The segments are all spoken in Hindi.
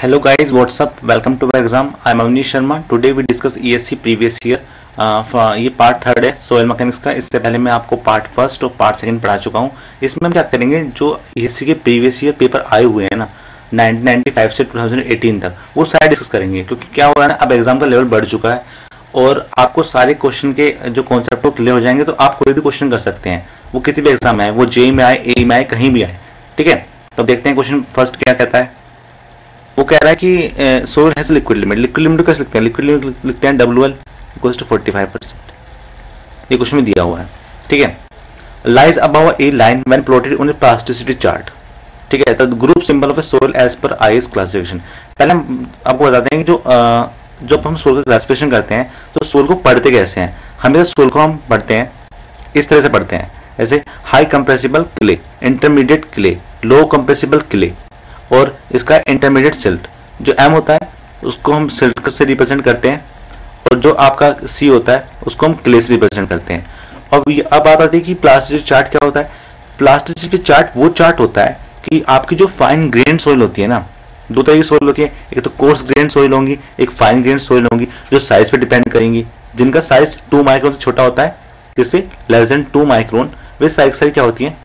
Hello guys, what's up? Welcome to my exam. I am Avnish Sharma. Today we discuss ESC previous year. ये पार्ट थर्ड है सोयल मैकेनिक्स का। इससे पहले मैं आपको पार्ट फर्स्ट और पार्ट सेकंड पढ़ा चुका हूँ। इसमें हम क्या करेंगे, जो ESC के प्रीवियस ईयर पेपर आए हुए हैं ना 1995 से 2018 तक, वो सारे डिस्कस करेंगे। क्योंकि क्या हो रहा है ना, अब एग्जाम का लेवल बढ़ चुका है और आपको सारे क्वेश्चन के जो कॉन्सेप्ट क्लियर हो जाएंगे, तो आप कोई भी क्वेश्चन कर सकते हैं। वो किसी भी एग्जाम में आए, वो JEE में आए, AE में आए, कहीं भी आए। ठीक है, तो देखते हैं क्वेश्चन फर्स्ट क्या कहता है। वो कह रहा है कि soil has liquid limit. Liquid limit कैसे लिखते हैं? लिक्विड लिमिट लिखते हैं WL इक्वल्स टू 45%। ये क्वेश्चन में दिया हुआ है। ठीक है, lies above a line when plotted on a plasticity chart. ठीक है, तो group symbol of a soil as पर IS क्लासिफिकेशन। पहले हम आपको बताते हैं कि जब हम सोल का क्लासिफिकेशन करते हैं तो सोल को पढ़ते कैसे हैं। हमेशा सोल को हम पढ़ते हैं इस तरह से पढ़ते हैं, जैसे high compressible clay, intermediate clay, low compressible clay और इसका इंटरमीडिएट सिल्ट। जो M होता है उसको हम सिल्ट से रिप्रेजेंट करते हैं और जो आपका C होता है उसको हम क्ले से रिप्रेजेंट करते हैं। अब बात आती है कि प्लास्टिसिटी चार्ट क्या होता है। प्लास्टिसिटी चार्ट वो चार्ट होता है कि आपकी जो फाइन ग्रेन सॉइल होती है ना, दो तरह की सॉइल होती है, एक तो कोर्स ग्रेन सॉइल होंगी, एक फाइन ग्रेन सॉइल होंगी, जो साइज पे डिपेंड करेंगी, जिनका साइज 2 माइक्रोन से छोटा होता है, किससे लेस देन 2 माइक्रोन। वे साइज क्या होती है,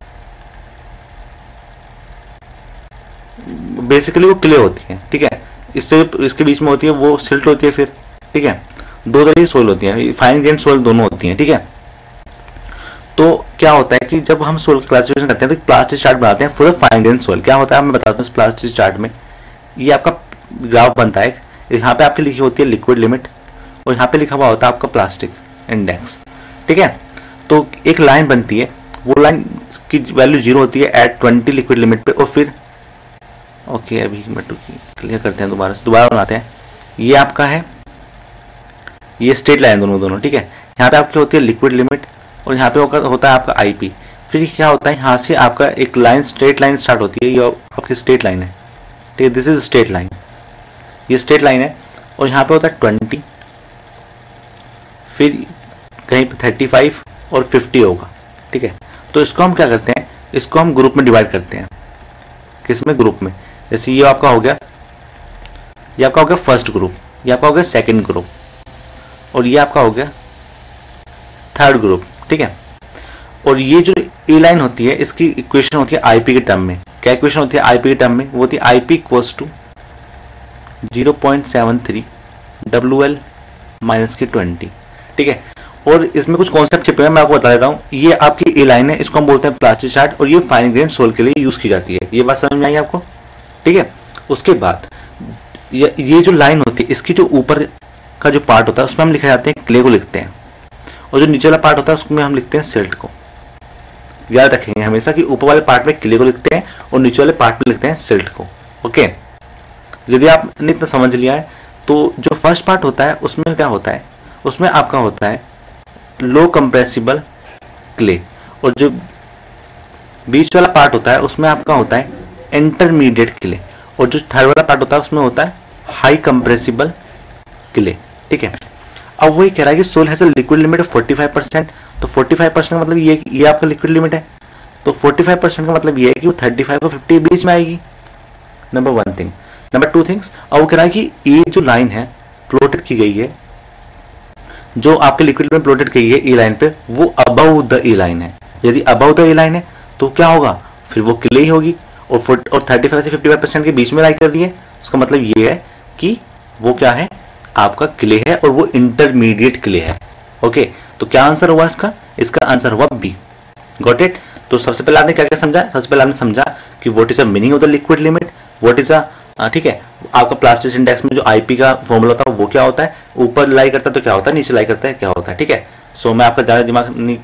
बेसिकली वो क्ले होती है। ठीक है, इसके बीच में होती है वो सिल्ट होती है फिर। ठीक है, दो तरह की सोइल होती है, फाइन ग्रेन सोइल दोनों होती हैं। ठीक है, तो क्या होता है कि जब हम सोइल क्लासिफिकेशन करते हैं तो प्लास्टिक चार्ट बनाते हैं फॉर फाइन ग्रेन सोइल। क्या होता है मैं बताता हूँ। प्लास्टिक चार्ट में ये आपका ग्राफ बनता है, यहाँ पे आपकी लिखी होती है लिक्विड लिमिट और यहाँ पे लिखा हुआ होता है आपका प्लास्टिक इंडेक्स। ठीक है, तो एक लाइन बनती है, वो लाइन की वैल्यू 0 होती है एट 20 लिक्विड लिमिट पे। और फिर ओके, अभी क्लियर करते हैं, दोबारा बनाते हैं। ये आपका है, ये स्ट्रेट लाइन दोनों। ठीक है, यहाँ पे आपकी होती है लिक्विड लिमिट और यहाँ पे होता है आपका IP। फिर क्या होता है, यहाँ से आपका एक लाइन स्ट्रेट लाइन स्टार्ट होती है, ये आपकी स्ट्रेट लाइन है। ठीक है, दिस इज स्ट्रेट लाइन, ये स्ट्रेट लाइन है और यहाँ पे होता है 20, फिर कहीं पे 35 और 50 होगा। ठीक है, तो इसको हम क्या करते हैं, इसको हम ग्रुप में डिवाइड करते हैं। किसमें? ग्रुप में। जैसे ये आपका हो गया, ये आपका हो गया फर्स्ट ग्रुप, ये आपका हो गया सेकंड ग्रुप और ये आपका हो गया थर्ड ग्रुप। ठीक है, और ये जो ए लाइन होती है इसकी इक्वेशन होती है IP के टर्म में। क्या इक्वेशन होती है IP के टर्म में? वो होती है IP equals to 0.73 WL minus के 20। ठीक है, और इसमें कुछ कॉन्सेप्ट छिपे हैं, मैं आपको बता देता हूँ। ये आपकी ए लाइन है, इसको हम बोलते हैं प्लास्टिक चार्ट और ये फाइन ग्रेन सोल के लिए यूज की जाती है। ये बात समझ में आई आपको? ठीक है, उसके बाद ये जो लाइन होती है, इसकी जो ऊपर का जो पार्ट होता है उसमें हम लिखा जाते हैं क्ले को लिखते हैं, और जो नीचे वाला पार्ट होता है उसमें हम लिखते हैं सिल्ट को। याद रखेंगे हमेशा कि ऊपर वाले पार्ट में क्ले को लिखते हैं और नीचे वाले पार्ट में लिखते हैं सिल्ट को। ओके, यदि आपने इतना समझ लिया है तो जो फर्स्ट पार्ट होता है उसमें क्या होता है, उसमें आपका होता है लो कंप्रेसिबल क्ले, और जो बीच वाला पार्ट होता है उसमें आपका होता है इंटरमीडिएट क्ले, और जो थर्ड वाला पार्ट होता है उसमें होता है हाई कंप्रेसिबल क्ले। ठीक है, अब वही कह रहा है कि soil has a liquid limit of 45%। तो 45% का मतलब ये आपका लिक्विड लिमिट है, तो 45% का मतलब ये है कि वो 35 और 50 बीच में आएगी। Number 1 thing. नंबर 2 थिंग्स, अब वो कह रहा है कि ये जो लाइन है प्लॉटेड की गई है, जो आपके लिक्विड में प्लॉटेड की गई है ए लाइन पे, वो अबव द ए लाइन है। यदि अबव द ए लाइन है तो क्या होगा, फिर वो क्ले ही होगी। और 35 से 55% के बीच में लाई कर रही है, उसका मतलब ये है कि वो क्या है, आपका क्ले है और वो इंटरमीडिएट क्ले है। ओके, तो क्या आंसर हुआ इसका आंसर हुआ B। Got it? तो सबसे पहले आपने क्या क्या समझा? सबसे पहले आपने समझा कि what is the meaning of the liquid limit, what is ठीक है, आपका प्लास्टिक इंडेक्स में जो IP का फॉर्मूला होता है वो क्या होता है, ऊपर लाई करता है तो क्या होता है, नीचे लाई करता है क्या होता है। ठीक है, सो मैं आपका ज्यादा दिमाग नहीं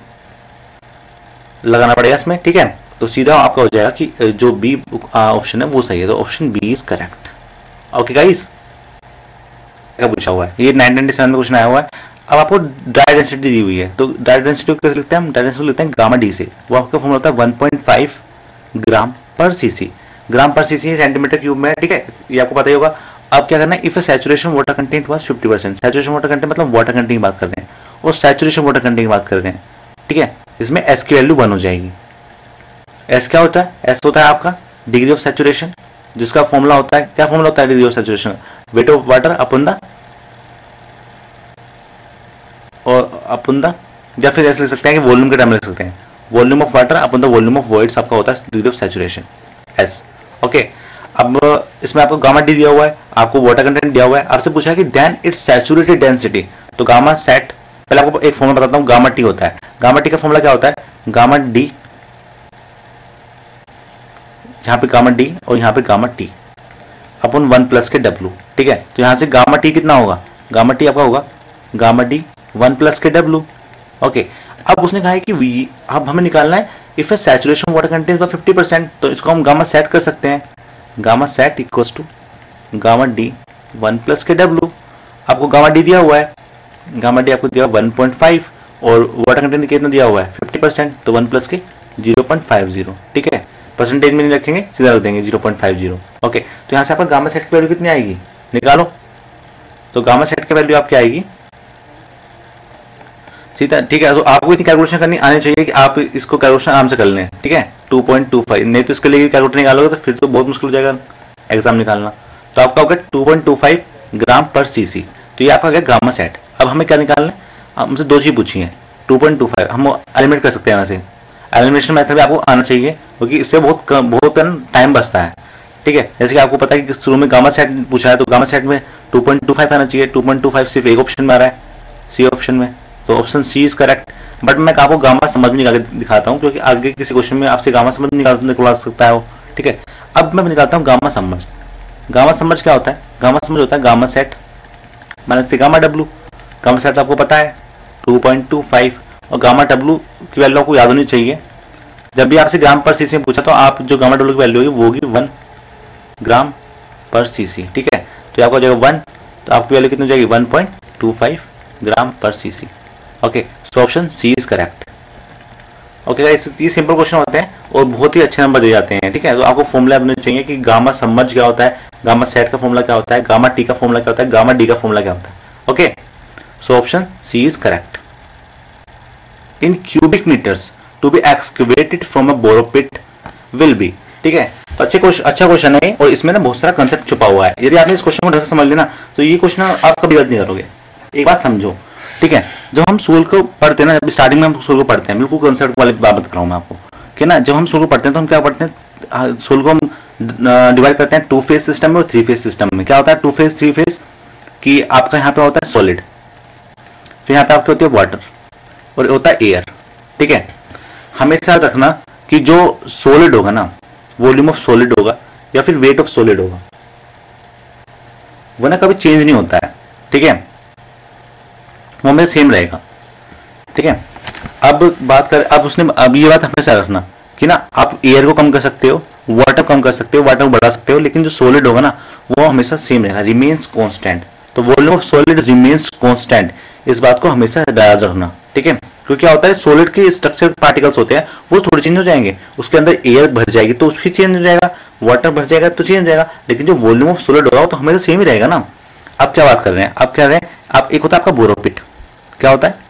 लगाना पड़ेगा इसमें। ठीक है, तो सीधा आपका हो जाएगा कि जो B ऑप्शन है वो सही है, तो option B is correct. Okay guys, क्या पूछा हुआ है, ये 1997 में क्वेश्चन आया हुआ है। अब आपको ड्राई डेंसिटी दी हुई है, तो ड्राई डेंसिटी कैसे लिखते हैं हम? ड्राई डेंसिटी लिखते हैं गामा D से। वो आपका फॉर्मूला होता है 1.5 ग्राम पर cc। ग्राम पर cc सेंटीमीटर क्यूब में है। ठीक है, ये आपको पता ही होगा। अब क्या करना है, if saturation water content was 50%। Saturation water content मतलब वाटर कंटेंट की बात कर रहे हैं और सैचुरेशन वाटर कंटेंट की बात कर रहे हैं। ठीक है, इसमें S की वैल्यू 1 हो जाएगी। S क्या होता है? S होता है आपका डिग्री ऑफ सैचुरेशन जिसका फॉर्मूला होता है, क्या फॉर्मूला होता है degree of saturation, weight of water upon the और अपन द, या फिर ऐसे लिख सकते हैं कि वॉल्यूम के टर्म में लिख सकते हैं, volume of water upon the volume of voids आपका होता है degree of saturation S. Okay, अब इसमें आपको गामा डी दिया हुआ है, आपको वाटर कंटेंट दिया हुआ है, आपसे पूछा है कि देन इट्स सैचुरेटेड डेंसिटी, तो गामा सेट, पहले आपको एक फॉर्मूला बताता हूँ, गामा टी होता है, गामा टी का फॉर्मूला क्या होता है, गामा डी, यहाँ पे गामा डी और यहाँ पे गामा टी अपन 1 प्लस के डब्ल्यू, ठीक है। तो यहाँ से गामा टी कितना होगा, गामा टी आपका होगा गामा डी 1 प्लस के डब्ल्यू। ओके, अब उसने कहा है कि अब हमें निकालना है if a saturation water content 50%, तो इसको हम गामा सेट कर सकते हैं, gamma sat equals to gamma D 1 plus के डब्ल्यू। आपको गामा डी दिया हुआ है, गामा डी आपको दिया 1.5 और वाटर कंटेंट कितना दिया हुआ है 50%, तो 1 प्लस के 0.50, ठीक है। परसेंटेज में नहीं रखेंगे, सीधा रख देंगे 0.50। ओके, तो यहाँ से आपका गामा सेट की वैल्यू कितनी आएगी, निकालो। तो गामा सेट की वैल्यू आपकी आएगी सीधा, ठीक है। तो आपको इतनी कैलकुलेशन करनी आनी चाहिए कि आप इसको कैलकुलेशन आराम से कर लें, ठीक है। 2.25, नहीं तो इसके लिए कैलकुलेटर निकालोगे तो फिर तो बहुत मुश्किल हो जाएगा एग्जाम निकालना। तो आपका होगा 2.25 ग्राम पर सीसी, तो ये आपका गया गामा सेट। अब हमें क्या निकालना है, हमसे दो चीज पूछी है, 2.25 हम एलिमिनेट कर सकते हैं यहाँ से, एलिमिनेशन मेथड भी आपको आना चाहिए क्योंकि इससे बहुत टाइम बचता है, ठीक है। जैसे कि आपको पता है कि शुरू में गामा सेट पूछा है, तो गामा सेट में 2.25 आना चाहिए, 2.25 सिर्फ एक ऑप्शन में आ रहा है, सी ऑप्शन में, तो option C is correct. But मैं आपको गामा समझ में निकाल के दिखाता हूँ क्योंकि आगे किसी क्वेश्चन में आपसे गामा समझ निकलवा सकता है वो, ठीक है। अब मैं निकालता हूँ गामा समझ। गामा समझ क्या होता है, गामा समझ होता है गामा सेट माइनस से गामा डब्ल्यू। गामा सेट आपको पता है 2.25 और गामा डब्ल्यू की वैल्यू आपको याद होनी चाहिए। जब भी आपसे ग्राम पर सीसी में पूछा तो आप जो गामा डब्ल्यू की वैल्यू होगी वो होगी 1 ग्राम पर सीसी, ठीक है। तो आपको हो जाएगा 1, तो आपकी वैल्यू कितनी हो जाएगी 1.25 gram per cc. Okay, so option C is correct. Okay guys, ये सिंपल क्वेश्चन होते हैं और बहुत ही अच्छे नंबर दे जाते हैं, ठीक है। तो आपको फॉर्मूला बनना चाहिए कि गामा समझ क्या होता है, गामा सेट का फॉर्मूला क्या होता है, गामा टी का फॉर्मूला क्या होता है, गामा डी का फॉर्मूला क्या होता है। Okay, so option C is correct. In cubic metres to be excavated from a borrow pit will be, ठीक है। तो अच्छा क्वेश्चन है और इसमें ना बहुत सारा कंसेप्ट छुपा हुआ है। यदि आपने इस क्वेश्चन को ढंग से समझ लेना तो ये क्वेश्चन आप कभी गलत नहीं करोगे। एक बात समझो, ठीक है, जब हम सोल को पढ़ते हैं ना, जब स्टार्टिंग में हम सोल को पढ़ते हैं, बिल्कुल कंसेप्ट वाली बात बता रहा हूँ मैं आपको, कि ना जब हम सोल को पढ़ते हैं तो हम क्या पढ़ते हैं, सोल को हम डिवाइड करते हैं 2 फेज सिस्टम में और 3 फेज सिस्टम में। क्या होता है 2 फेज 3 फेज कि आपका यहाँ पे होता है सॉलिड, फिर यहाँ पे आपकी होती है वाटर और होता है एयर, ठीक है। हमेशा रखना कि जो सॉलिड होगा ना, वॉल्यूम ऑफ सॉलिड होगा या फिर वेट ऑफ सॉलिड होगा, वो ना कभी चेंज नहीं होता है, ठीक है, वो हमें सेम रहेगा, ठीक है। अब ये बात हमेशा रखना कि ना आप एयर को कम कर सकते हो, वाटर कम कर सकते हो, वाटर को बढ़ा सकते हो, लेकिन जो सॉलिड होगा ना वो हमेशा सेम रहेगा, रिमेन्स कांस्टेंट। तो volume of solid remains constant, इस बात को हमेशा याद रखना, ठीक है। क्योंकि क्या होता है सॉलिड के स्ट्रक्चर पार्टिकल्स होते हैं वो थोड़े चेंज हो जाएंगे, उसके अंदर एयर भर जाएगी तो उसकी चेंज हो जाएगा, वाटर भर जाएगा तो चेंज हो जाएगा, लेकिन जो वॉल्यूम ऑफ सॉलिड होगा वो तो हमेशा सेम ही रहेगा ना। आप क्या बात कर रहे हैं, आप क्या रहे हैं, आप एक होता है आपका बोरोपिट, क्या होता है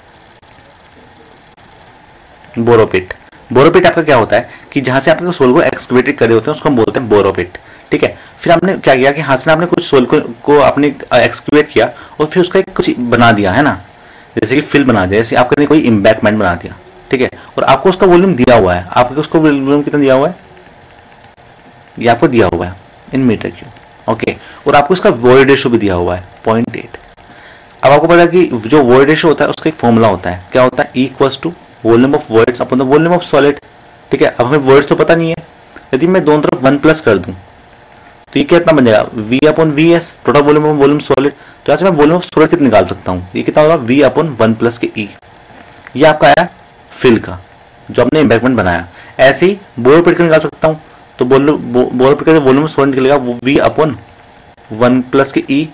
बोरोपिट। बोरोपिट आपका क्या होता है कि जहां से आपके सोल को एक्सकवेटेड करे होते हैं उसको हम बोलते हैं बोरोपिट, ठीक है। फिर आपने क्या किया कि हाथ से आपने कुछ सोल को आपने एक्सकवेट किया और फिर उसका एक कुछ बना दिया है ना, जैसे कि फिल बना दिया, जैसे आपने कोई इम्बैकमेंट बना दिया, ठीक है, और आपको उसका वॉल्यूम दिया हुआ है, आपको उसको वॉल्यूम कितना दिया हुआ है, ये आपको दिया हुआ है इन मीटर क्यूब, ओके, और आपको इसका वॉइड रेशियो भी दिया हुआ है 0.8। अब आपको पता है कि जो वॉइड रेशियो होता है उसका एक फॉर्मूला होता है, क्या होता है, equals to volume of voids upon the volume of solid, ठीक है। अब हमें वॉइड्स तो पता नहीं है, यदि मैं दोनों तरफ 1 प्लस कर दूं तो ये कितना बन जाएगा, V upon V S, total volume of volume solid. तो यहाँ से मैं वॉल्यूम ऑफ सॉलिड कितना निकाल सकता हूँ, ये कितना होगा V अपॉन 1 प्लस के E। ये आपका आया फिल का जो आपने इम्बैकमेंट बनाया। ऐसे ही बोरोपिट का निकाल सकता हूँ, तो बोरोपिट का वॉल्यूम ऑफ सॉलिड निकलेगा V अपॉन 1 प्लस के E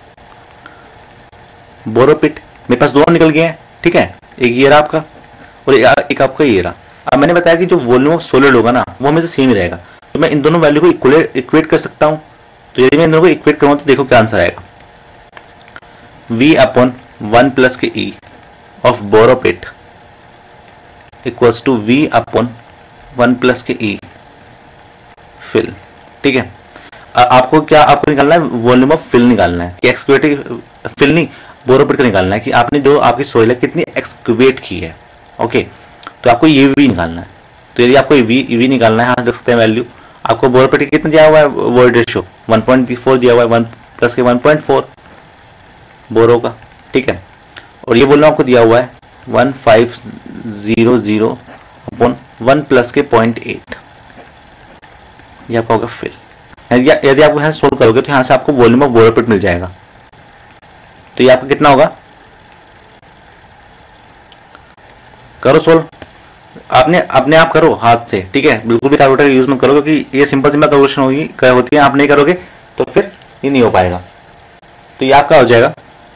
बोरोपिट। मेरे पास दोनों निकल गए हैं, ठीक है, एक ये रहा आपका और एक आपका ये रहा। अब मैंने बताया कि जो वॉल्यूम ऑफ सॉलिड होगा ना वो हमेशा सेम ही रहेगा, तो मैं इन दोनों वैल्यू को इक्वेट कर सकता हूं। तो यदि मैं इन दोनों को इक्वेट करूंगा तो देखो क्या आंसर आएगा, V अपॉन 1 प्लस के E of borrow pit equals to V upon 1 plus के E फिल, ठीक है। आपको क्या आपको निकालना है, वॉल्यूम ऑफ फिल निकालना है कि एक्सक्यूवेटिव फिल नहीं, बोरोपिट का निकालना है कि आपने जो आपकी सोइल है कितनी एक्सक्यूवेट की है। ओके, तो आपको ये भी निकालना है। तो यदि आपको ईवी निकालना है, हाँ देख सकते हैं वैल्यू आपको बोरोपिट कितना दिया हुआ है, वॉइड रेशियो 1.4 दिया हुआ है, 1 प्लस के 1.4 बोरो का, ठीक है। और ये वॉल्यूम आपको दिया हुआ है 1500 अपॉन 1 प्लस के 0.8, ये आपका होगा फिल। यदि आप यहाँ सोल्व करोगे तो यहाँ से आपको वॉल्यूम ऑफ बोरोपिट मिल जाएगा। तो ये आपका कितना होगा, करो सोल्व, आपने अपने आप करो हाथ से, ठीक है, बिल्कुल भी कैलकुलेटर यूज मत करो क्योंकि ये सिंपल सिंपल कैलकुलेशन होती है, आप नहीं करोगे तो फिर ये नहीं हो पाएगा। तो ये आपका हो जाएगा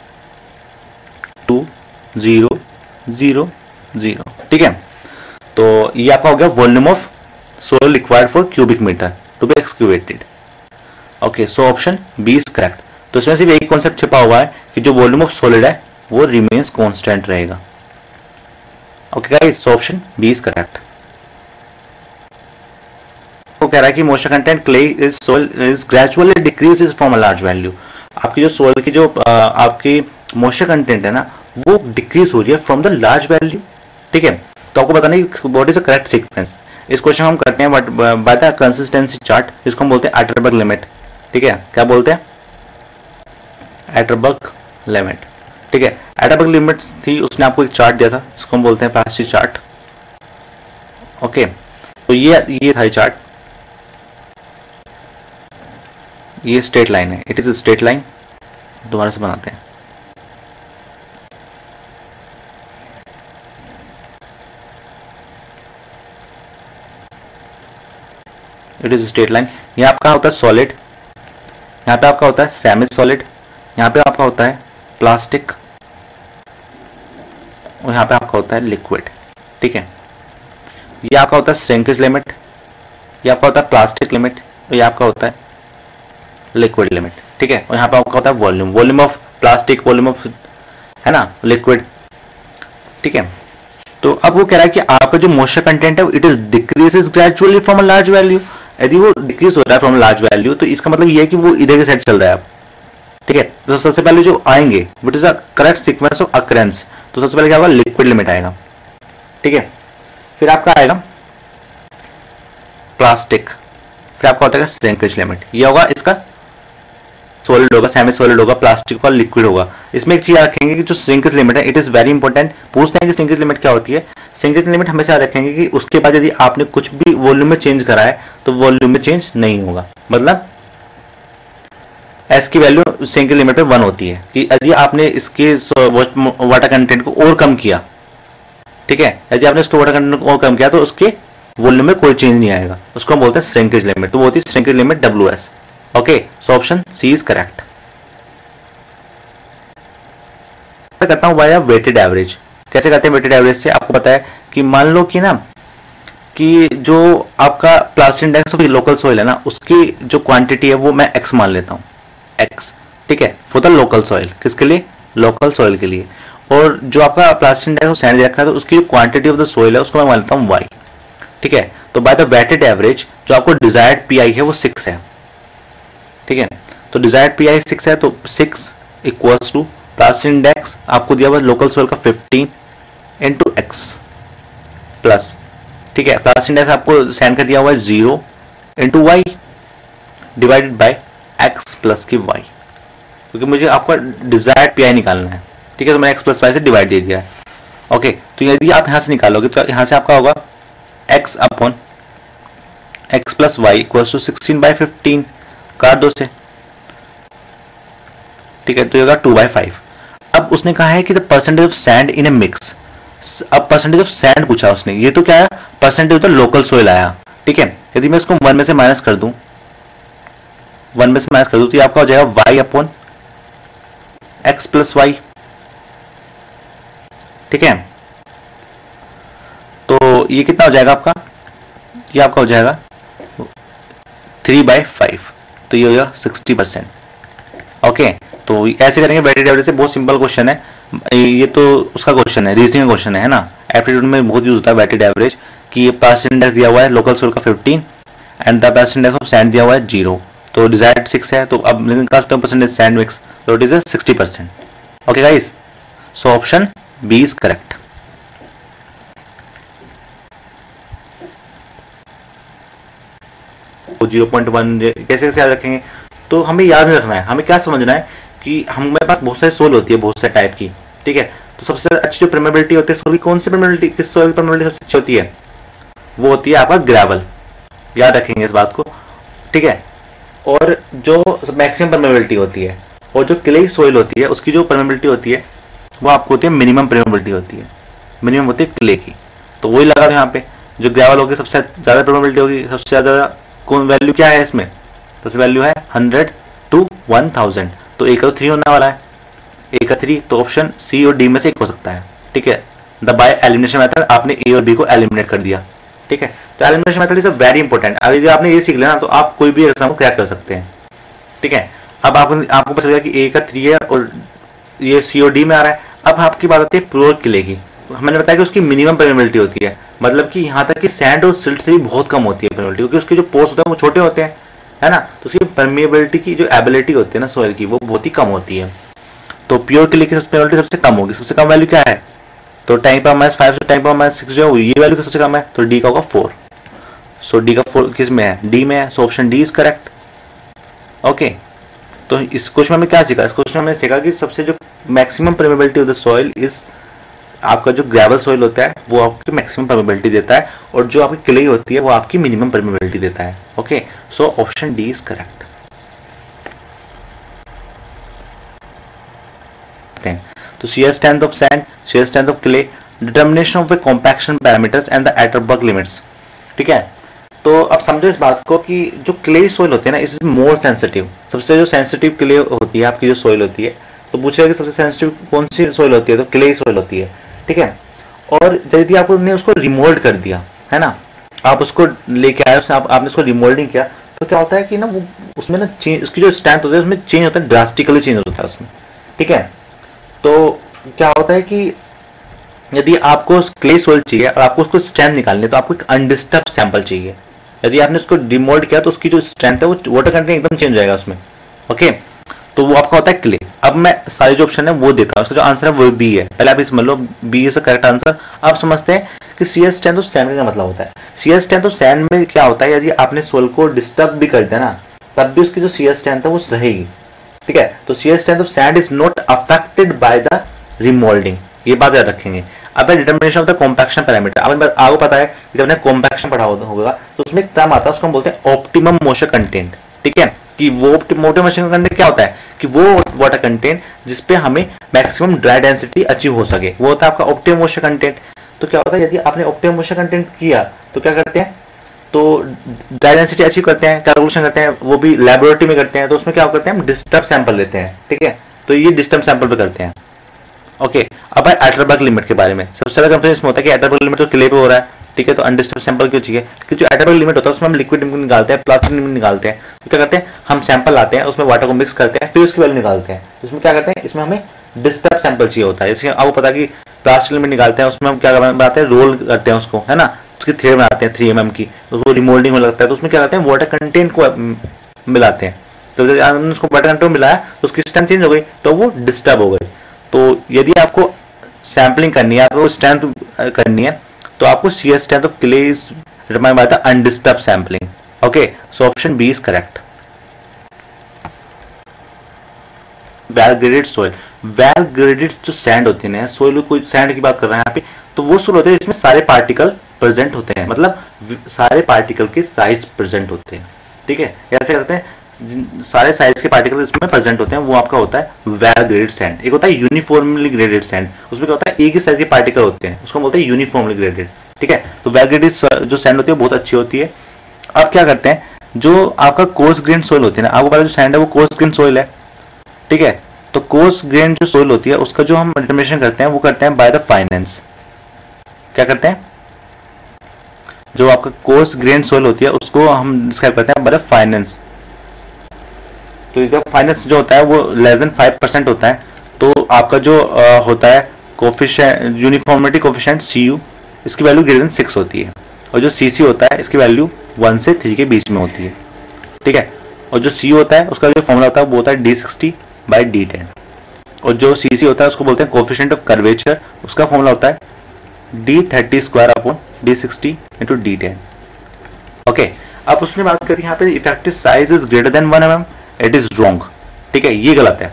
2000, ठीक है। तो ये आपका हो गया volume of soil required for cubic metre to be excavated. Okay, so option B is correct. तो इसमें सिर्फ एक कॉन्सेप्ट छिपा हुआ है कि जो वॉल्यूम ऑफ सॉलिड है वो रिमेन्स कांस्टेंट रहेगा। Okay guys, so option B is correct. वो कह रहा है कि moisture content clay is soil is gradually decreases from a large value. आपकी जो सोइल की जो आपकी मॉइस्चर कंटेंट है ना वो डिक्रीज हो रही है फ्रॉम द लार्ज वैल्यू, ठीक है। तो आपको बताना है what is the correct sequence. इस क्वेश्चन हम करते हैं बाय द कंसिस्टेंसी चार्ट, जिसको हम बोलते हैं एटरबर्ग लिमिट, ठीक है। क्या बोलते हैं, एटरबर्ग लिमिट, ठीक है। एटरबर्ग लिमिट थी, उसने आपको एक चार्ट दिया था, इसको हम बोलते हैं प्लास्टिक चार्ट। ओके, तो ये था चार्ट, ये स्ट्रेट लाइन है, इट इज स्ट्रेट लाइन। दोबारा से बनाते हैं, इट इज स्ट्रेट लाइन। यहाँ आपका होता है सॉलिड, यहाँ पे आपका होता है सेमी सॉलिड, यहाँ पे आपका होता है प्लास्टिक, और यहाँ पे आपका होता है लिक्विड, ठीक है। ये आपका होता है श्रिंकेज लिमिट, ये आपका होता है प्लास्टिक लिमिट, और ये आपका होता है लिक्विड लिमिट, ठीक है। और यहाँ पे आपका होता है volume of plastic, volume of है ना लिक्विड, ठीक है। तो अब वो कह रहा है कि आपका जो मॉइस्चर कंटेंट है it is decreases gradually from a large value. यदि वो डिक्रीज हो रहा है फ्रॉम लार्ज वैल्यू तो इसका मतलब ये है कि वो इधर के साइड चल रहा है अब, ठीक है। तो सबसे पहले जो आएंगे what is the correct sequence of occurrence, तो सबसे पहले क्या होगा, लिक्विड लिमिट आएगा, ठीक है। फिर आपका आएगा प्लास्टिक, फिर आपका होता है श्रिंकेज लिमिट, ये होगा इसका सॉलिड होगा, सेमी सॉलिड होगा, प्लास्टिक का लिक्विड होगा। इसमें एक चीज याद रखेंगे कि जो श्रिंकेज लिमिट है इट इज वेरी इंपॉर्टेंट। पूछते हैं कि श्रिंकेज लिमिट क्या होती है। श्रिंकेज लिमिट हमेशा याद रखेंगे कि उसके बाद यदि आपने कुछ भी वॉल्यूम में चेंज करा है तो वॉल्यूम में चेंज नहीं होगा। मतलब एस की वैल्यू श्रिंकेज लिमिट पे 1 होती है कि यदि आपने इसके वाटर कंटेंट को और कम किया, ठीक है, यदि आपने उसके वाटर कंटेंट को और कम किया तो उसके वॉल्यूम में कोई चेंज नहीं आएगा, उसको हम बोलते हैं श्रिंकेज लिमिट। तो वो होती है shrinkage limit WS। Okay, so option C is correct. मैं करता हूं वाया वेटेड एवरेज। कैसे करते हैं वेटेड एवरेज से, आपको पता है कि मान लो कि ना कि जो आपका plastic index of local soil है ना उसकी जो क्वांटिटी है वो मैं x मान लेता हूं, x, ठीक है, फॉर द लोकल सॉइल। किसके लिए, लोकल सॉइल के लिए। और जो आपका प्लास्टिक इंडेक्स ऑफ सैंड रखा है तो उसकी जो क्वांटिटी ऑफ द सॉइल है उसको मैं मान लेता हूं y, ठीक है। तो बाय द वेटेड एवरेज जो आपको डिजायर्ड PI है वो 6 है, ठीक है। तो डिजायर्ड PI 6 है, तो 6 इक्वल्स टू प्लास्टिक इंडेक्स आपको दिया हुआ लोकल सॉइल का 15 इंटू x प्लस, ठीक है, प्लास्टिक इंडेक्स आपको सैंड का दिया हुआ है 0 into y divided by x plus की y, क्योंकि मुझे आपका डिजायर्ड PI निकालना है, ठीक है। तो मैंने x प्लस y से डिवाइड दे दिया है। ओके, तो यदि आप यहां से निकालोगे तो यहां से आपका होगा x upon x plus y equals to 16/15, काट दो से, ठीक है। तो ये होगा 2/5। अब उसने कहा है कि the percentage of sand in a mix. अब परसेंटेज ऑफ सैंड पूछा उसने, ये तो क्या है, percentage of the local soil आया, ठीक है। यदि मैं इसको 1 में से माइनस कर दूं, 1 में से माइनस कर दूं तो ये आपका हो जाएगा y upon x plus y, ठीक है। तो ये कितना हो जाएगा आपका, ये आपका हो जाएगा 3/5, तो ये हो जाएगा 60%। ओके, तो ऐसे करेंगे वेटेड एवरेज से। बहुत सिंपल क्वेश्चन है ये, तो उसका क्वेश्चन है, रीजनिंग क्वेश्चन है ना, एप्टीट्यूड में बहुत यूज होता है वेटेड एवरेज। कि ये प्लास्टिक इंडेक्स दिया हुआ है लोकल सोइल का 15 and the plastic index of sand दिया हुआ है 0, तो डिजायर्ड 6 है, तो अब निकाल सकते हैं परसेंटेज सैंड मिक्स, तो it is 60%। Okay guys, so option B is correct. तो 0.1 कैसे कैसे याद रखेंगे, तो हमें याद नहीं रखना है, हमें क्या समझना है कि हमारे पास बहुत सारी सोल होती है, बहुत सारे टाइप की, ठीक है। तो सबसे अच्छी जो परमेबिलिटी होती है सोल की, कौन सी परमेबिलिटी, किस सोल की परमेबिलिटी सबसे अच्छी होती है, वो होती है आपका ग्रेवल, याद रखेंगे इस बात को, ठीक है। और जो मैक्सिमम परमेबिलिटी होती है और जो क्ले सोइल होती है उसकी जो परमेबिलिटी होती है वो आपको होती है मिनिमम परमेबिलिटी होती है, मिनिमम होती है क्ले की। तो वही लगा दो यहाँ पे, जो ग्रेवल होगी सबसे ज़्यादा परमेबिलिटी होगी, सबसे ज़्यादा कौन वैल्यू क्या है इसमें, सबसे वैल्यू है 100 to 1000, तो ए का तो 3 होने वाला है, ए का 3, तो ऑप्शन सी और डी में से एक हो सकता है, ठीक है। द बाय एलिमिनेशन मेथड, आपने ए और बी को एलिमिनेट कर दिया, ठीक है। तो elimination method is very important, अगर यदि आपने ये सीख लिया ना तो आप कोई भी एग्जाम को क्रैक कर सकते हैं, ठीक है। अब आपको पता चल गया कि ए का 3 है और ये सी और डी में आ रहा है। अब आपकी बात आती है प्योर क्ले की, मैंने बताया कि उसकी मिनिमम परमेबिलिटी होती है, मतलब कि यहाँ तक कि सैंड और सिल्ट से भी बहुत कम होती है परमेबिलिटी, क्योंकि उसके जो पोर्स होते हैं वो छोटे होते हैं, है ना, तो उसकी परमेबिलिटी की जो एबिलिटी होती है ना सोइल की, वो बहुत ही कम होती है। तो प्योर क्ले की परमेबिलिटी सबसे कम होगी, सबसे कम वैल्यू क्या है, तो 10⁻5 से 10⁻6 जो है ये वैल्यू सबसे कम है, तो डी का होगा 4। सो डी का 4 किस में है, डी में है, so option D is correct. Okay, तो इस क्वेश्चन में क्या सीखा, इस क्वेश्चन में सीखा कि सबसे जो maximum permeability of the soil is आपका जो ग्रेवल सॉइल होता है वो आपकी मैक्सिमम परमेबिलिटी देता है, और जो आपकी क्ले होती है वो आपकी मिनिमम परमेबिलिटी देता है। Okay, so option D is correct. तो shear strength of sand, shear strength of clay, determination of the compaction parameters and the Atterberg limits, ठीक है। तो अब समझो इस बात को कि जो क्ले सोइल होती है ना, इस मोर सेंसिटिव, सबसे जो सेंसिटिव क्ले होती है आपकी जो सोइल होती है, तो पूछेगा कि सबसे सेंसिटिव कौन सी सोइल होती है, तो क्ले सोइल होती है, ठीक है। और यदि आपने उसको रिमोल्ड कर दिया है ना, आप उसको लेके आए, उसने आपने उसको रिमोल्डिंग किया, तो क्या होता है कि ना वो उसमें ना चेंज, उसकी जो स्ट्रेंथ होता है उसमें चेंज होता है, ड्रास्टिकली चेंज होता है उसमें, ठीक है। तो क्या होता है कि यदि आपको क्ले सोइल चाहिए और आपको उसको स्ट्रेंथ निकालनी है, तो आपको एक अनडिस्टर्ब सैंपल चाहिए। यदि आपने उसको डिमोल्ड किया तो उसकी जो स्ट्रेंथ है वो वाटर कंटेंट एकदम चेंज हो जाएगा उसमें, ओके। तो वो आपका होता है क्ले। अब मैं सारे जो ऑप्शन है वो देता हूँ, उसका जो आंसर है वो बी है, पहले आप ये समझ लो, B is the correct answer. आप समझते हैं कि shear strength ऑफ सैंड का क्या मतलब होता है। shear strength ऑफ सैंड में क्या होता है, यदि आपने सोइल को डिस्टर्ब भी कर दिया ना, तब भी उसकी जो shear strength है वो रहेगी, ठीक है। तो shear strength of sand is not affected by the remoulding, ये बात याद रखेंगे। अब determination of the compaction parameter, आपको पता है कि जब हमने कॉम्पैक्शन पढ़ा होगा तो उसमें एक टर्म आता है, उसको हम बोलते हैं ऑप्टिमम मॉइस्चर कंटेंट, ठीक है। कि वो मोटे मॉइस्चर कंटेंट क्या होता है कि वो वाटर कंटेंट जिसपे हमें मैक्सिमम ड्राई डेंसिटी अचीव हो सके, वो होता है आपका ऑप्टिमम मॉइस्चर कंटेंट। तो क्या होता है, यदि आपने ऑप्टिमम मॉइस्चर कंटेंट किया तो क्या करते हैं, तो ड्राई डेंसिटी अचीव करते हैं, कैलकुलेशन करते हैं, वो भी लेबोरेटरी में करते हैं। तो उसमें क्या करते हैं, हम डिस्टर्ब सैंपल लेते हैं, ठीक है। तो ये डिस्टर्ब सैंपल पे करते हैं, ओके। अब है एटरबर्ग लिमिट के बारे में, सबसे ज्यादा कंफ्यूजन इसमें होता है कि एटरबर्ग लिमिट तो क्ले पे हो रहा है, ठीक है, तो अनडिस्टर्ब सैंपल क्यों चाहिए, कि जो एटरबर्ग लिमिट होता है उसमें हम लिक्विड निकालते हैं, प्लास्टिक निकालते हैं। तो क्या करते हैं, हम सैंपल लाते हैं, उसमें वाटर को मिक्स करते हैं, फिर उसकी वैल्यू निकालते हैं। उसमें क्या करते हैं, इसमें हमें डिस्टर्ब सैंपल चाहिए होता है। जैसे आपको पता है कि प्लास्टिक लिमिट निकालते हैं, उसमें हम क्या बनाते हैं, रोल करते हैं उसको, है ना, उसकी थ्रेड बनाते हैं 3 mm की, उसको रिमोल्डिंग होने लगता है। तो उसमें क्या करते हैं, वाटर कंटेंट को मिलाते हैं। तो जब हमने उसको वाटर कंटेंट मिलाया तो उसकी स्ट्रेंथ चेंज हो गई, तो वो डिस्टर्ब हो गई। तो यदि आपको सैम्पलिंग करनी है, आपको स्ट्रेंथ करनी है, तो आपको shear strength of clay is determined by the undisturbed sampling, okay. So option B is correct. Well graded soil, well graded जो सैंड होती है ना, सॉइल कोई सैंड की बात कर रहे हैं यहाँ पे, तो वो सॉइल होते हैं जिसमें सारे पार्टिकल प्रेजेंट होते हैं, मतलब सारे पार्टिकल के साइज प्रेजेंट होते हैं, ठीक है। ऐसे करते हैं, सारे साइज के पार्टिकल इसमें प्रेजेंट होते हैं, वो आपका होता है वेल ग्रेडेड सैंड। एक होता है यूनिफॉर्मली ग्रेडेड सैंड, उसमें क्या होता है, एक ही साइज के पार्टिकल होते हैं, उसको बोलते हैं यूनिफॉर्मली ग्रेडेड, ठीक है। तो वेल ग्रेडेड जो सैंड होती है बहुत अच्छी होती है। अब क्या करते हैं, जो आपका कोर्स ग्रेन सॉइल होती है ना, आपको पता है जो सैंड है वो कोर्स ग्रेन सॉइल है, ठीक है। तो कोर्स ग्रेन जो सॉइल होती है उसका जो हम डिटरमिनेशन करते हैं वो करते हैं बाय द फाइनेंस। क्या करते हैं, जो आपका कोर्स ग्रेन सॉइल होती है उसको हम डिस्क्राइब करते हैं बाय द फाइनेंस। तो जब फाइनेंस जो होता है वो लेस देन 5% होता है, तो आपका जो होता है कोफिशिएंट, यूनिफॉर्मिटी कोफिशिएंट CU, इसकी वैल्यू ग्रेटर देन 6 होती है, और जो CC होता है इसकी वैल्यू 1 से 3 के बीच में होती है, ठीक है। और जो सी होता है उसका जो फॉर्मूला होता है वो होता है D60/D10, और जो CC होता है उसको बोलते हैं कोफिशिएंट ऑफ कर्वेचर, उसका फॉर्मूला होता है D30²/D60 × D10। ओके, अब उसने बात करी यहाँ पे effective size is greater than 1 mm, it is wrong. ठीक है, ये गलत है।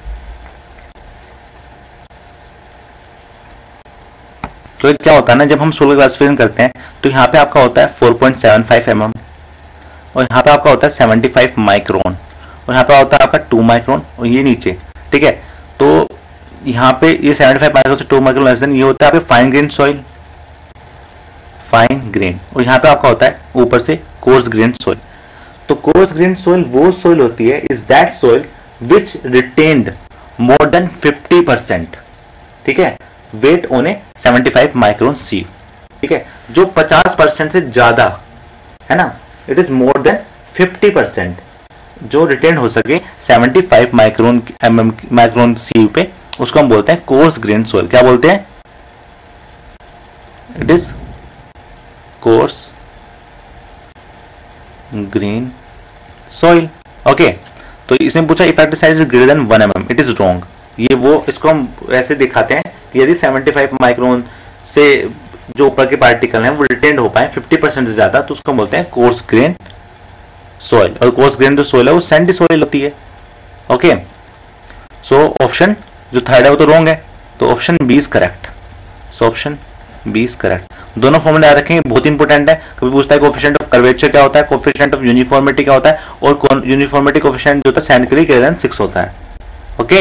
तो क्या होता है ना, जब हम सोलर क्लासिफिकेशन करते हैं तो यहाँ पे आपका होता है 4.75 mm, और यहाँ पे आपका होता है 75 माइक्रोन, और यहाँ पे होता है आपका 2 माइक्रोन, और ये नीचे। ठीक है, तो यहाँ पे ये 75 माइक्रोन से 2 माइक्रोन लेस देन ये होता है आपके fine grain soil, fine grain, और यहाँ पे आपका होता है ऊपर से कोर्स ग्रेन सॉइल। तो कोर्स ग्रेन सॉइल वो सॉइल होती है is that soil which retained more than 50%, ठीक है, weight on a 75 micron sieve. ठीक है, जो 50% से ज्यादा है ना, इट इज मोर देन 50% जो रिटेन हो सके 75 माइक्रोन सीव पे, उसको हम बोलते हैं कोर्स ग्रेन सॉइल। क्या बोलते हैं? It is coarse grain soil. Okay, तो इसने पूछा effective size is greater than 1 mm, it is wrong. ये वो, इसको हम ऐसे दिखाते हैं कि यदि 75 माइक्रोन से जो ऊपर के पार्टिकल हैं वो रिटेंड हो पाए 50% से ज्यादा, तो उसको बोलते हैं कोर्स ग्रेन सॉइल, और कोर्स ग्रेन जो सॉइल है वो सैंडी सॉइल होती है। ओके, सो ऑप्शन जो थर्ड है वो तो रॉन्ग है, तो option B is correct. So option B is correct. दोनों फॉर्मूले याद रखेंगे, बहुत इंपॉर्टेंट है। कभी पूछता है कोफिशिएंट ऑफ कर्वेचर क्या होता है, कोफिशिएंट ऑफ यूनिफॉर्मिटी क्या होता है, और यूनिफॉर्मिटी कोफिशिएंट जो होता है सैंड के लिए ग्रेटर देन 6 होता है। ओके,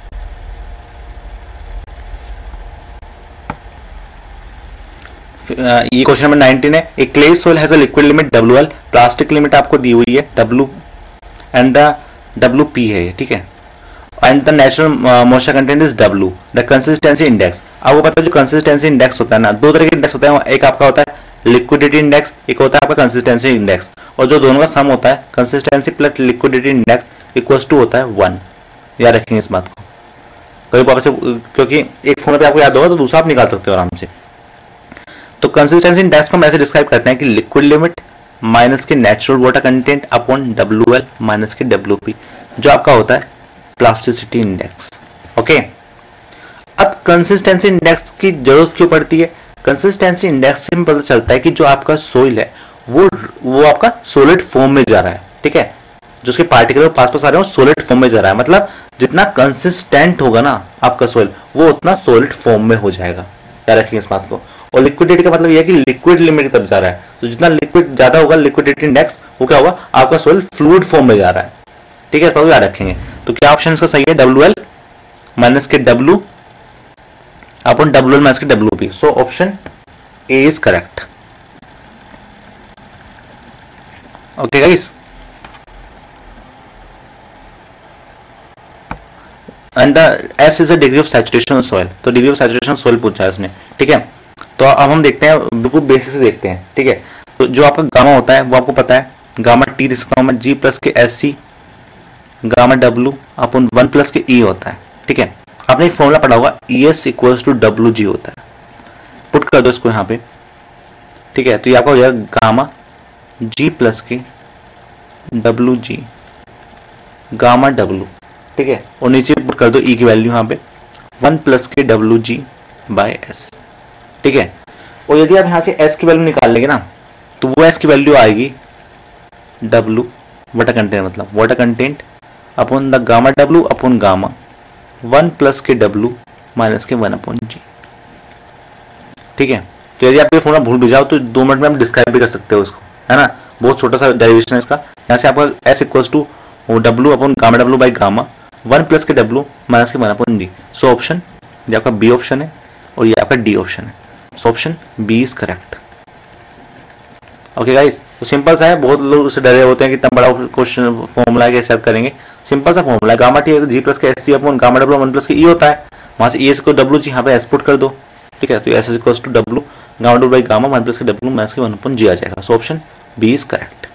ये क्वेश्चन नंबर 19 है। A clay soil has a liquid limit WL, plastic limit आपको दी हुई है W एंड द WP है, ठीक है, and the natural moisture content is W, the consistency index. आपको पता है जो कंसिस्टेंसी इंडेक्स होता है ना, दो तरह के इंडेक्स होते हैं, एक आपका होता है लिक्विडिटी इंडेक्स, एक होता है आपका कंसिस्टेंसी इंडेक्स, और जो दोनों का सम होता है consistency plus liquidity index equals to होता है 1। याद रखेंगे इस बात को, कभी पापा से, क्योंकि एक फॉर्मूला पे आपको याद होगा तो दूसरा आप निकाल सकते हो आराम से। तो कंसिस्टेंसी इंडेक्स को हम ऐसे डिस्क्राइब करते हैं कि लिक्विड लिमिट माइनस के natural water content upon WL minus के WP, जो आपका होता है प्लास्टिसिटी इंडेक्स। ओके, अब कंसिस्टेंसी इंडेक्स की जरूरत क्यों पड़ती है? कंसिस्टेंसी इंडेक्स से पता चलता है कि जो आपका सोइल है वो आपका सॉलिड फॉर्म में जा रहा है। ठीक है, जो उसके पार्टिकल पास पास आ रहे हैं वो सॉलिड फॉर्म में जा रहा है, मतलब जितना कंसिस्टेंट होगा ना आपका सोइल वो उतना सॉलिड फॉर्म में हो जाएगा। याद रखिए इस बात को। और लिक्विडिटी का मतलब यह है कि लिक्विड लिमिट की तरफ जा रहा है, तो जितना लिक्विड ज्यादा होगा लिक्विडिटी इंडेक्स, वो क्या होगा, आपका सोइल फ्लूइड फॉर्म में जा रहा है। ठीक है, इस बात को याद रखेंगे। तो क्या ऑप्शन इसका सही है? WL माइनस के W अपॉन WL माइनस के WP। So option A is correct. Okay guys, and the S is a degree of saturation of soil. तो डिग्री ऑफ सैचुरेशन सॉइल पूछा है इसने। ठीक है, तो अब हम देखते हैं, बिल्कुल बेसिक से देखते हैं। ठीक है, तो जो आपका गामा होता है वो आपको पता है, gamma T gamma G plus के SC gamma W upon 1 plus के E होता है। ठीक है, आपने एक फॉर्मूला पढ़ा होगा ES इक्वल्स टू WG होता है। पुट कर दो इसको यहाँ पे। ठीक है, तो ये आपका हो जाएगा गामा G प्लस के WG गामा W। ठीक है, और नीचे पुट कर दो E की वैल्यू यहाँ पे 1 प्लस के WG बाय S। ठीक है, और यदि आप यहाँ से S की वैल्यू निकाल लेंगे ना, तो वो S की वैल्यू आएगी W वाटर कंटेंट, मतलब water content upon the gamma W upon gamma 1 plus के W माइनस के 1 अपॉन G। ठीक है, तो यदि आप ये फॉर्मूला भूल भी जाओ तो 2 मिनट में आप डिस्क्राइब भी कर सकते हो इसको, है ना, बहुत छोटा सा डेरिवेशन है इसका। यहाँ से आपका S equals to W upon gamma W by gamma 1 plus के W माइनस के 1 अपॉन G। सो ऑप्शन ये आपका बी ऑप्शन है और ये आपका डी ऑप्शन है। So option B is correct. Okay guys, तो सिंपल सा है, बहुत लोग उससे डरे होते हैं कि इतना बड़ा क्वेश्चन फॉर्मूला कैसे करेंगे। सिंपल सा फॉर्मूला है, गामा टी G प्लस के SC upon gamma W 1 plus के E होता है, वहां से ES को WG यहाँ पे S पुट कर दो। ठीक है, तो S is equals to W gamma W by gamma 1 plus के W माइनस के 1 अपॉन G आ जाएगा। So option B is correct.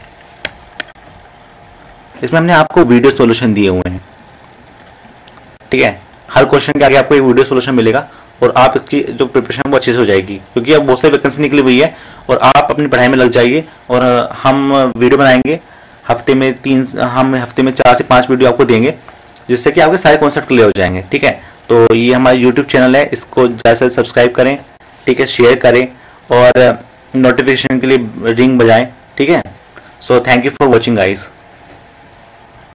इसमें हमने आपको वीडियो सॉल्यूशन दिए हुए हैं। ठीक है, हर क्वेश्चन के आगे आपको एक वीडियो सॉल्यूशन मिलेगा और आप इसकी जो प्रिपरेशन वो अच्छे से हो जाएगी, क्योंकि अब बहुत सारी वैकेंसी निकली हुई है और आप अपनी पढ़ाई में लग जाइए और हम वीडियो बनाएंगे हम हफ्ते में 4 से 5 वीडियो आपको देंगे, जिससे कि आपके सारे कॉन्सेप्ट क्लियर हो जाएंगे। ठीक है, तो ये हमारा यूट्यूब चैनल है, इसको ज़्यादा से सब्सक्राइब करें, ठीक है, शेयर करें और नोटिफिकेशन के लिए रिंग बजाएं। ठीक है, so thank you for watching guys.